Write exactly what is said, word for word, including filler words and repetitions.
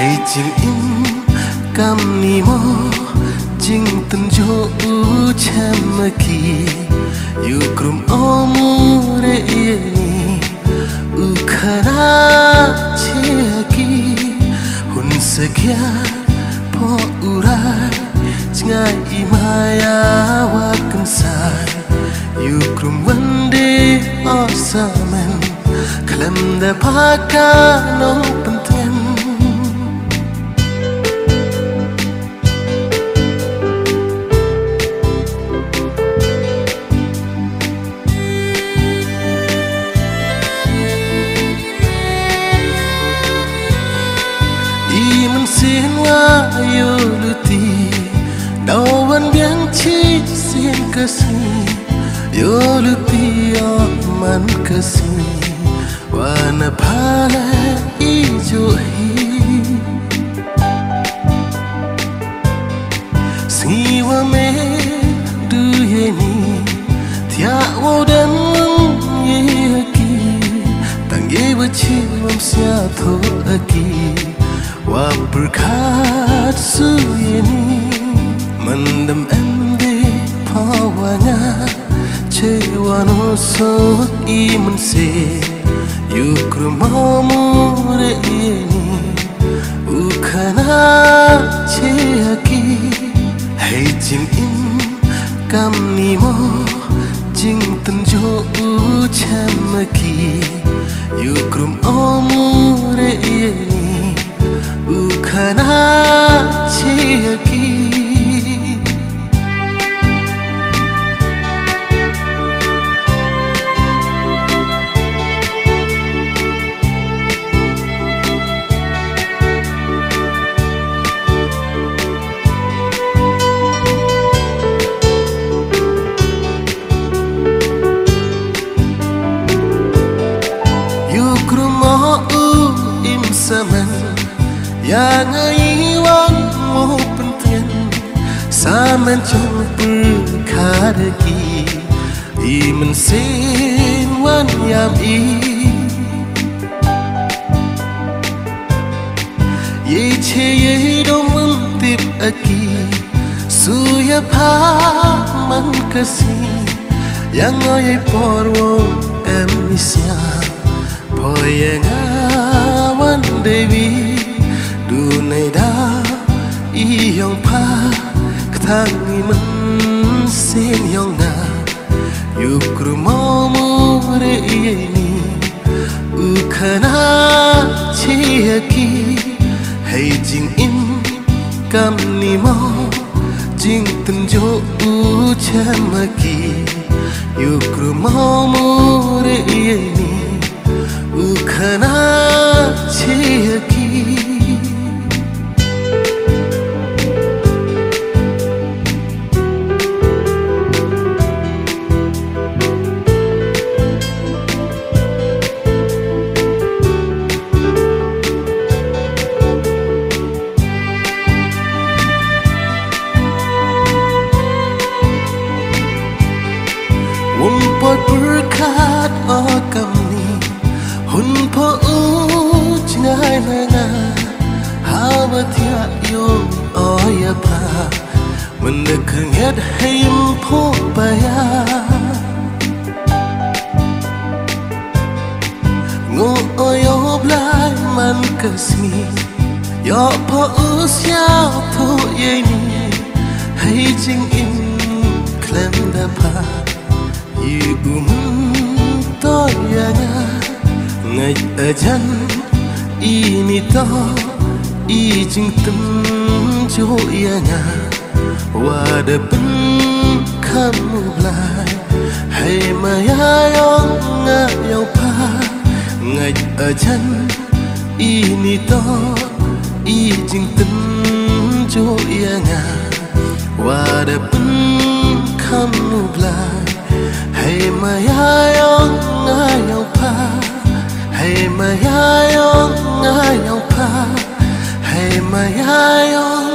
hay chinh im cam ni mo chinh tân jo u cham ki yu krum omu re ni u khara che ki hun sakya po urai ngai imaya wa kamsai yu krum wande osamen kalam da paka no panten i man sin wa yo luti đau vẫn biến chi xin cơ si yo luti o man cơ si wa na pala i jo hi si wa me du ye ni thia wo dan ye ki tang ye wa chi mam sia tho aki wa berkat su ye ni mandam ende pawanya chewa no so i man se yu krumamu re ni u khana che ki hay jin im cam ni mo jing tan jo u cham ki yu krumamu re ni u khana che ki yang iwan mo penting saman chong perkaraki i men sin wan yam i ye che ye dom tip aki suya pha man kasi yang oi porwo em sia poyenga wan devi du này đã y yong pa khang ni man sin yong na yu krumo mu re ni u khana chi ki hay jing in cam ni mo jing tan jo u cham ki yu krumo mu re ni u khana chi ki Poi berkat o kami hun po u chingai na nga hawa tia yo o ya pa mendekan yat hayim po baya ngo o yo blai man kasmi yo po u sia to ye ni hay jing in klem da pa ibu to yana ngay ở chân ini to i jing tum jo yana wa de pen kamu lai hay ma ya yong nga yo pa ngay ở chân ini to i jing tum jo yana wa de pen kamu lai hay mà ya yong nga yo pa hay mà ya yong nga yo pa hay mà ya yong